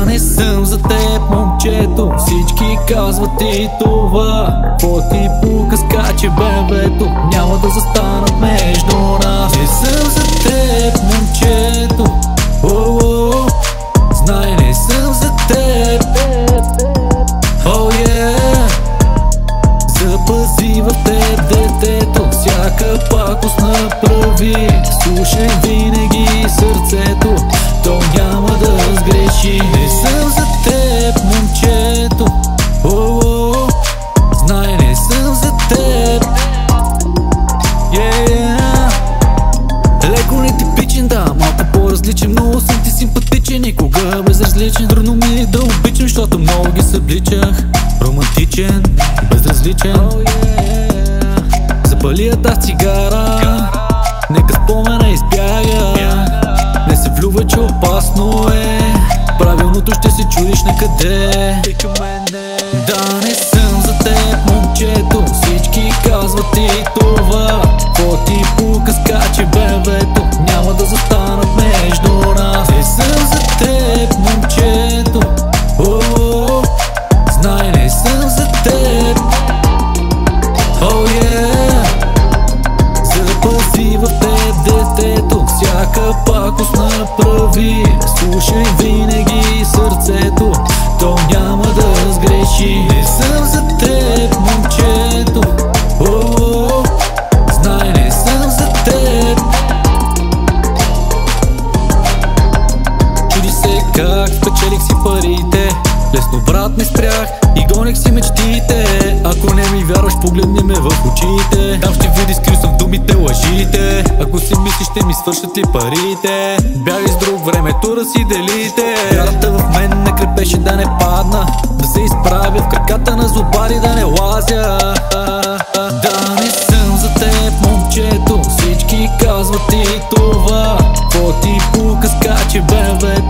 Да, не съм за теб, момчето. Всички казват и това. Какво ти пука, скачи бебето, няма да застанат между нас. Не съм за теб, момчето. О-о-о, знай, не съм за теб. О, yeah. Запази в теб детето, всяка пакост направи. Слушай винаги сърцето, то няма да сгреши. Не съм за теб, момчето. О-о-о, знай, не съм за теб. Yeah. Леко нетипичен, да, малко по-различен, много съм ти симпатичен, никога безразличен. Трудно ми е да обичам, защото много ги събличах. Романтичен, безразличен. Oh, yeah. Запали тази цигара, нека спомена избяга. Не се влюбвай, че опасно е. Правилното ще се чудиш на къде. Да, не съм за теб, момчето. Всички казват и това. Какво ти пука, скачи бебето, няма да застанат между нас. Не съм за теб, момчето. О-о-о, знай, не съм за теб. Oh, yeah. Запази в теб детето, всяка пакост направи. Слушай винаги сърцето, то няма да сгреши. Не съм за теб, момчето. О-о-о, знай, не съм за теб. Чуди се как спечелих си парите, лесно брат не спрях и гонех си мечтите. Ако не ми вярваш, погледни ме в очите. Там ще видиш скрил в думите лъжите. Ако си мислиш, ще ми свършат ли парите. Бягай с друг, времето да си делите. Вярата в мен не крепеше да не падна, да се изправя в краката на злобари, да не лазя. Да, не съм за теб, момчето. Всички казват и това. Какво ти пука, скачи бебе,